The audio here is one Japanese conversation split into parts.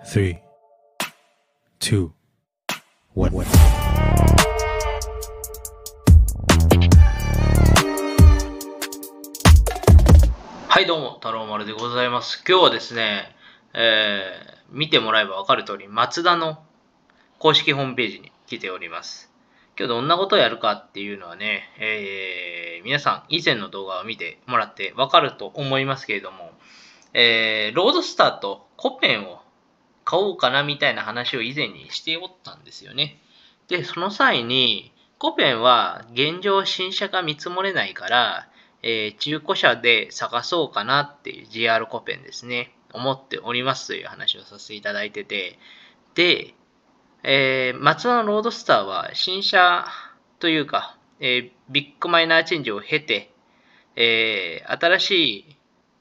3, 2, 1. はいどうも、太郎丸でございます。今日はですね、見てもらえばわかる通り、マツダの公式ホームページに来ております。今日どんなことをやるかっていうのはね、皆さん以前の動画を見てもらってわかると思いますけれども、ロードスターとコペンを買おうかなみたいな話を以前にしておったんですよね。で、その際に、コペンは現状新車が見積もれないから、中古車で探そうかなっていう GR コペンですね、思っておりますという話をさせていただいてて、で、マツダのロードスターは新車というか、ビッグマイナーチェンジを経て、新しい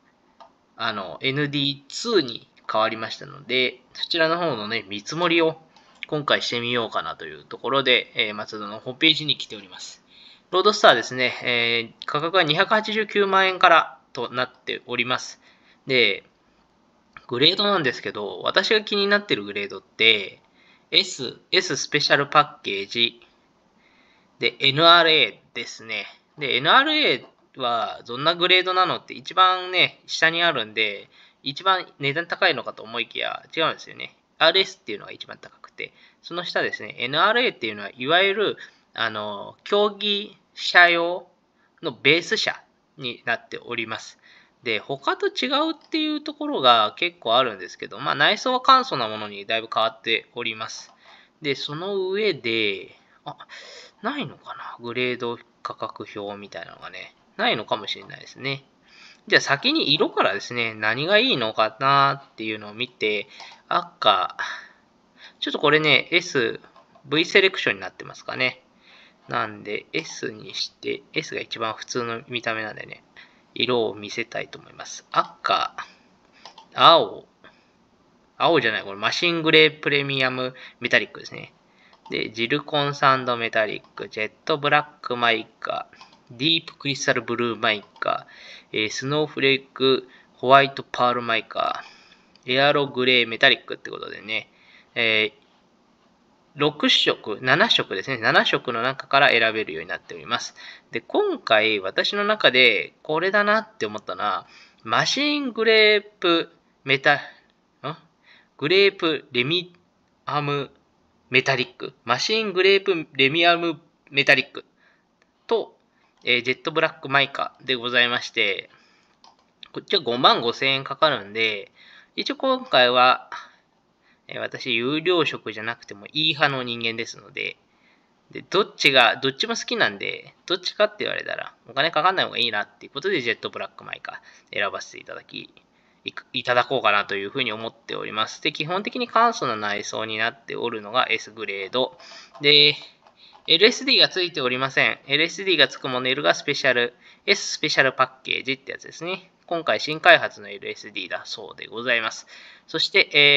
ND2 に変わりましたので、そちらの方のね、見積もりを今回してみようかなというところで、マツダのホームページに来ております。ロードスターですね、価格は289万円からとなっております。で、グレードなんですけど、私が気になっているグレードって、S スペシャルパッケージ、で、NRA ですね。で、NRA はどんなグレードなのって一番ね、下にあるんで、一番値段高いのかと思いきや違うんですよね。RS っていうのが一番高くて、その下ですね、NRA っていうのはいわゆる、競技車用のベース車になっております。で、他と違うっていうところが結構あるんですけど、まあ内装は簡素なものにだいぶ変わっております。で、その上で、ないのかな、グレード価格表みたいなのがね、ないのかもしれないですね。じゃあ先に色からですね、何がいいのかなっていうのを見て、赤、ちょっとこれね、V セレクションになってますかね。なんで S にして、S が一番普通の見た目なんでね、色を見せたいと思います。赤、青じゃない、これマシングレープレミアムメタリックですね。で、ジルコンサンドメタリック、ジェットブラックマイカ、ディープクリスタルブルーマイカ、スノーフレークホワイトパールマイカ、エアログレーメタリックってことでね、6色、7色ですね。7色の中から選べるようになっております。で、今回私の中でこれだなって思ったのは、マシングレープメタ、グレープレミアムメタリック、マシングレープレミアムメタリックと、ジェットブラックマイカでございまして、こっちは5万5千円かかるんで、一応今回は、私有料職じゃなくてもいい派の人間ですので、どっちも好きなんで、どっちかって言われたらお金かかんない方がいいなっていうことで、ジェットブラックマイカ選ばせていただこうかなというふうに思っております。で、基本的に簡素な内装になっておるのが S グレード。で、LSD がついておりません。LSD がつくモデルがS スペシャルパッケージってやつですね。今回新開発の LSD だそうでございます。そして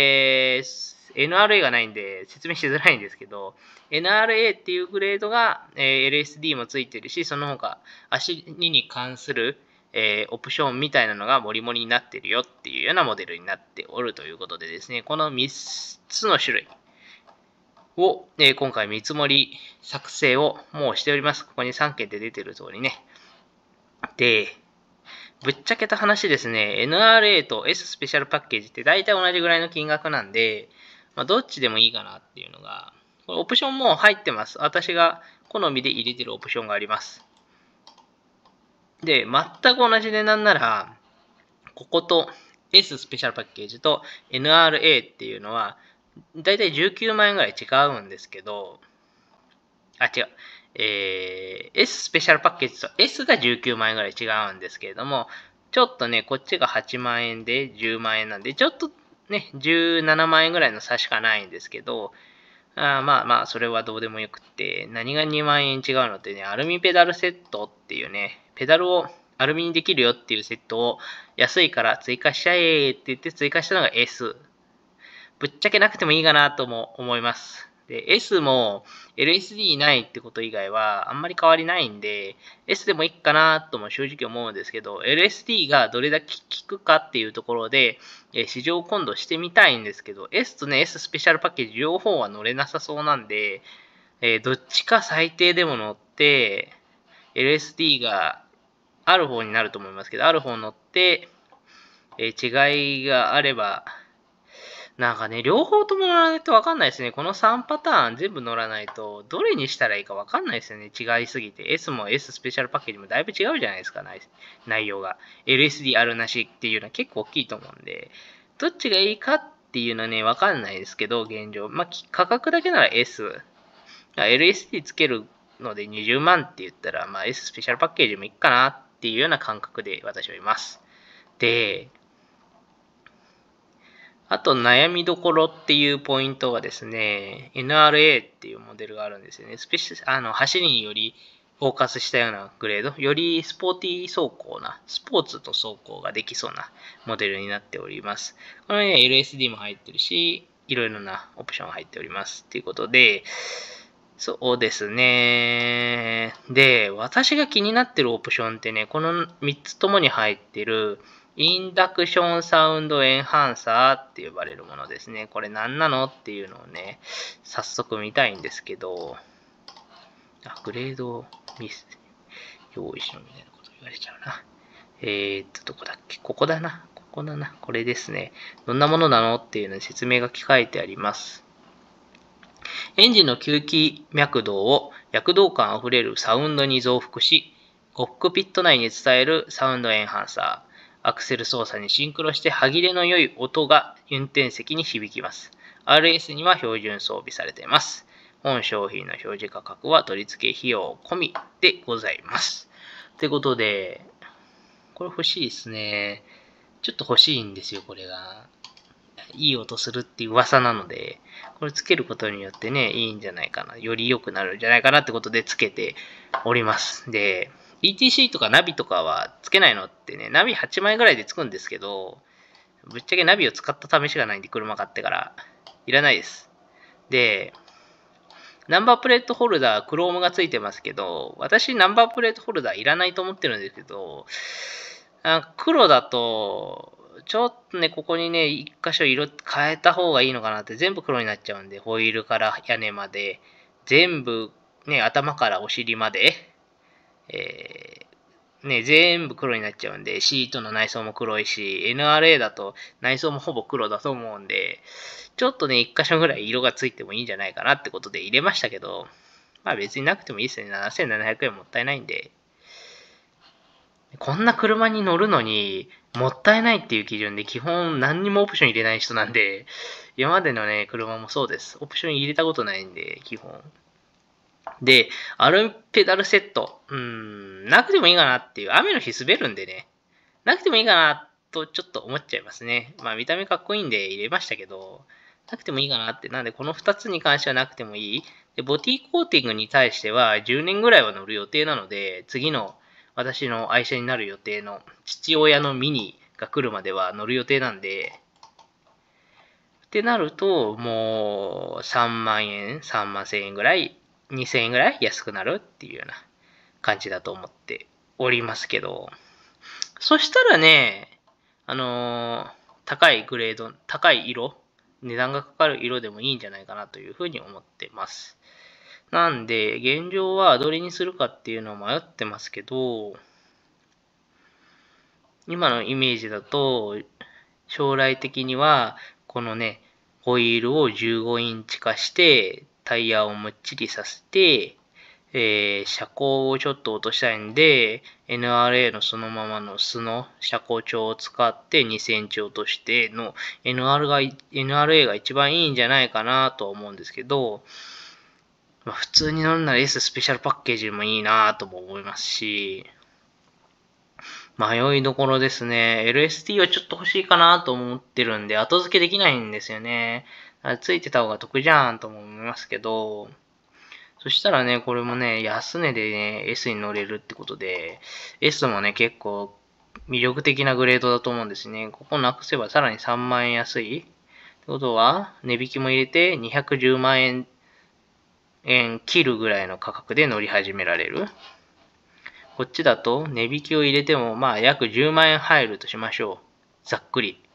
、NRA がないんで説明しづらいんですけど、NRA っていうグレードが、LSD もついてるし、その他足に関するオプションみたいなのがモリモリになってるよっていうようなモデルになっておるということでですね、この3つの種類を、今回見積もり作成をもうしております。ここに3件で出てる通りね。で、ぶっちゃけた話ですね、NRA と S スペシャルパッケージって大体同じぐらいの金額なんで、どっちでもいいかなっていうのが、これオプションも入ってます。私が好みで入れてるオプションがあります。で、全く同じ値段なら、ここと S スペシャルパッケージと NRA っていうのは、だいたい19万円ぐらい違うんですけど、違う。S スペシャルパッケージと S が19万円ぐらい違うんですけれども、ちょっとね、こっちが8万円で10万円なんで、ちょっとね、17万円ぐらいの差しかないんですけど、まあ、それはどうでもよくって、何が2万円違うのってね、アルミペダルセットっていうね、ペダルをアルミにできるよっていうセットを安いから追加しちゃえって言って追加したのが S。ぶっちゃけなくてもいいかなとも思います。 で、S も LSD ないってこと以外はあんまり変わりないんで、S でもいいかなとも正直思うんですけど、LSD がどれだけ効くかっていうところで、試乗を今度してみたいんですけど、S とね、S スペシャルパッケージ両方は乗れなさそうなんで、どっちか最低でも乗って、LSD がある方になると思いますけど、ある方乗って、違いがあれば、なんかね、両方とも乗らないと分かんないですね。この3パターン全部乗らないと、どれにしたらいいか分かんないですよね。違いすぎて。S も S スペシャルパッケージもだいぶ違うじゃないですか、内容が。LSD あるなしっていうのは結構大きいと思うんで、どっちがいいかっていうのはね、分かんないですけど、現状。まあ、価格だけなら S。LSD つけるので20万って言ったら、まあ、S スペシャルパッケージもいいかなっていうような感覚で私はいます。で、あと悩みどころっていうポイントがですね、NRA っていうモデルがあるんですよね。走りによりフォーカスしたようなグレード、よりスポーティー走行な、スポーツと走行ができそうなモデルになっております。これね、LSD も入ってるし、いろいろなオプションが入っております。ということで、そうですね。で、私が気になってるオプションってね、この3つともに入ってるインダクションサウンドエンハンサーって呼ばれるものですね。これ何なのっていうのをね、早速見たいんですけど、グレードミス、用意しろみたいなこと言われちゃうな。どこだっけ？ここだな。ここだな。これですね。どんなものなのっていうのに説明が書いてあります。エンジンの吸気脈動を躍動感あふれるサウンドに増幅し、コックピット内に伝えるサウンドエンハンサー。アクセル操作にシンクロして歯切れの良い音が運転席に響きます。RS には標準装備されています。本商品の表示価格は取り付け費用込みでございます。ということで、これ欲しいですね。ちょっと欲しいんですよ、これが。いい音するっていう噂なので、これつけることによってね、いいんじゃないかな。より良くなるんじゃないかなってことでつけております。で、ETC とかナビとかはつけないのってね、ナビ8枚ぐらいでつくんですけど、ぶっちゃけナビを使った試しがないんで、車買ってから。いらないです。で、ナンバープレートホルダー、クロームがついてますけど、私ナンバープレートホルダーいらないと思ってるんですけど、黒だと、ちょっとね、ここにね、一箇所色変えた方がいいのかなって、全部黒になっちゃうんで、ホイールから屋根まで、全部、ね、頭からお尻まで、ね、全部黒になっちゃうんで、シートの内装も黒いし、NRA だと内装もほぼ黒だと思うんで、ちょっとね、一箇所ぐらい色がついてもいいんじゃないかなってことで入れましたけど、まあ別になくてもいいですね。7700円もったいないんで。こんな車に乗るのに、もったいないっていう基準で基本何にもオプション入れない人なんで、今までのね、車もそうです。オプション入れたことないんで、基本。で、アルミペダルセット。なくてもいいかなっていう。雨の日滑るんでね。なくてもいいかなとちょっと思っちゃいますね。まあ見た目かっこいいんで入れましたけど、なくてもいいかなって。なんでこの2つに関してはなくてもいい。で、ボディコーティングに対しては10年ぐらいは乗る予定なので、次の私の愛車になる予定の父親のミニが来るまでは乗る予定なんで、ってなると、もう3万円、3万1000円ぐらい、2000円ぐらい安くなるっていうような感じだと思っておりますけど、そしたらね、高いグレード、高い色、値段がかかる色でもいいんじゃないかなというふうに思ってます。なんで、現状はどれにするかっていうのを迷ってますけど、今のイメージだと、将来的には、このね、ホイールを15インチ化して、タイヤをむっちりさせて、車高をちょっと落としたいんで、NRA のそのままの素の車高調を使って2センチ落としての NRA が一番いいんじゃないかなと思うんですけど、まあ、普通に乗るなら S スペシャルパッケージもいいなとも思いますし、迷いどころですね。LST はちょっと欲しいかなと思ってるんで、後付けできないんですよね。ついてた方が得じゃんとも思いますけど、そしたらね、これもね、安値でね、S に乗れるってことで、S もね、結構魅力的なグレードだと思うんですね。ここなくせばさらに3万円安い。ってことは、値引きも入れて210万円円切るぐらいの価格で乗り始められる。こっちだと値引きを入れても約10万円入るとしましょう。ざっくり。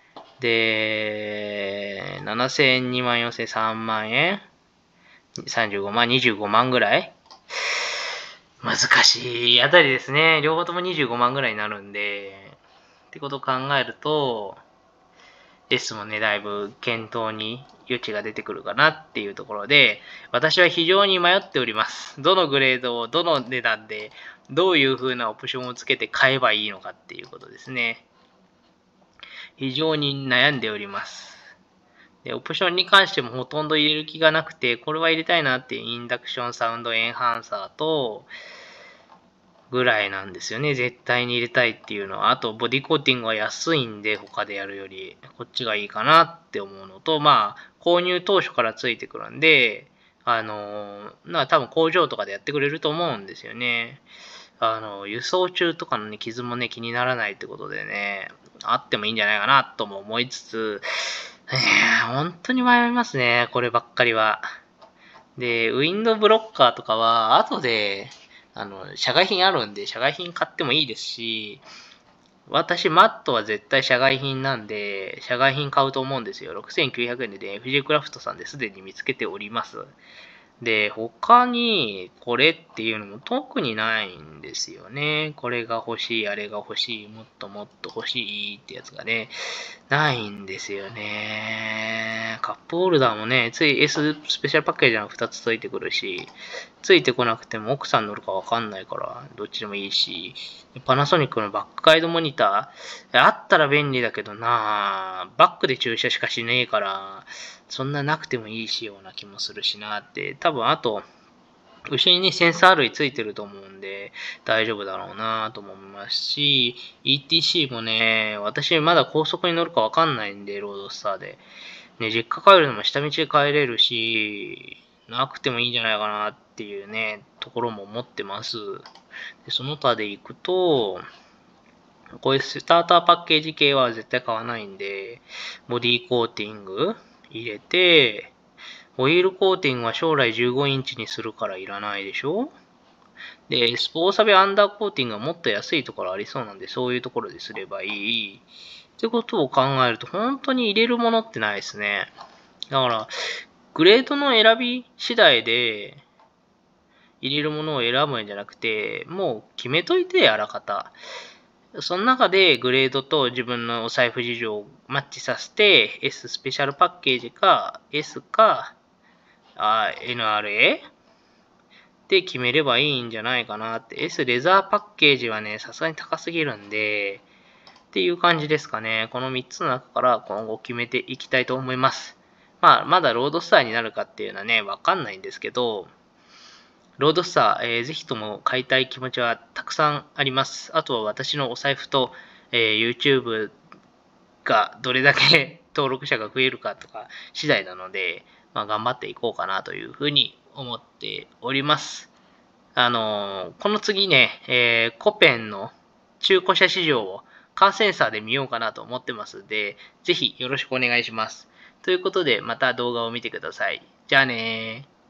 で、7000円、2万4000円、3万円、35万、25万ぐらい。難しいあたりですね。両方とも25万ぐらいになるんで、ってことを考えると、S もね、だいぶ検討に余地が出てくるかなっていうところで、私は非常に迷っております。どのグレードをどの値段でどういう風なオプションをつけて買えばいいのかっていうことですね。非常に悩んでおります。で、オプションに関してもほとんど入れる気がなくて、これは入れたいなっていうインダクションサウンドエンハンサーと、ぐらいなんですよね。絶対に入れたいっていうのは。あと、ボディコーティングは安いんで、他でやるより、こっちがいいかなって思うのと、購入当初からついてくるんで、多分工場とかでやってくれると思うんですよね。輸送中とかのね、傷もね、気にならないってことでね、あってもいいんじゃないかなとも思いつつ、本当に迷いますね、こればっかりは。で、ウィンドブロッカーとかは、後で、社外品あるんで、社外品買ってもいいですし、私、マットは絶対社外品なんで、社外品買うと思うんですよ。6900円でね、FJ クラフトさんですでに見つけております。で、他にこれっていうのも特にないんですよね。これが欲しい、あれが欲しい、もっともっと欲しいってやつがね、ないんですよね。カップホルダーもね、つい S スペシャルパッケージが2つついてくるし、ついてこなくても奥さん乗るかわかんないから、どっちでもいいし、パナソニックのバックガイドモニター、あったら便利だけどなバックで駐車しかしねえから、そんななくてもいい仕様な気もするしなって、多分あと、後ろにセンサー類ついてると思うんで、大丈夫だろうなとも思いますし、ETC もね、私まだ高速に乗るかわかんないんで、ロードスターで。ね、実家帰るのも下道で帰れるし、なくてもいいんじゃないかなっていうね、ところも思ってます。でその他で行くと、こういうスターターパッケージ系は絶対買わないんで、ボディコーティング入れて、オイルコーティングは将来15インチにするからいらないでしょ。で、スポーサビアンダーコーティングはもっと安いところありそうなんで、そういうところですればいい。ってことを考えると、本当に入れるものってないですね。だから、グレードの選び次第で、入れるものを選ぶんじゃなくて、もう決めといて、あらかた。その中でグレードと自分のお財布事情をマッチさせて、S スペシャルパッケージか、S か、NRA で決めればいいんじゃないかなって。S レザーパッケージはね、さすがに高すぎるんで、っていう感じですかね。この3つの中から今後決めていきたいと思います。まだロードスターになるかっていうのはね、わかんないんですけど、ロードスター、ぜひとも買いたい気持ちはたくさんあります。あとは私のお財布と、YouTube がどれだけ登録者が増えるかとか次第なので、頑張っていこうかなというふうに思っております。この次ね、コペンの中古車市場をカーセンサーで見ようかなと思ってますので、ぜひよろしくお願いします。ということで、また動画を見てください。じゃあねー。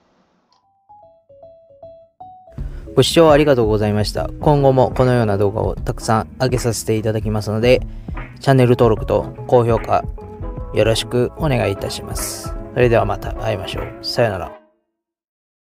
ご視聴ありがとうございました。今後もこのような動画をたくさん上げさせていただきますので、チャンネル登録と高評価よろしくお願いいたします。それではまた会いましょう。さよなら。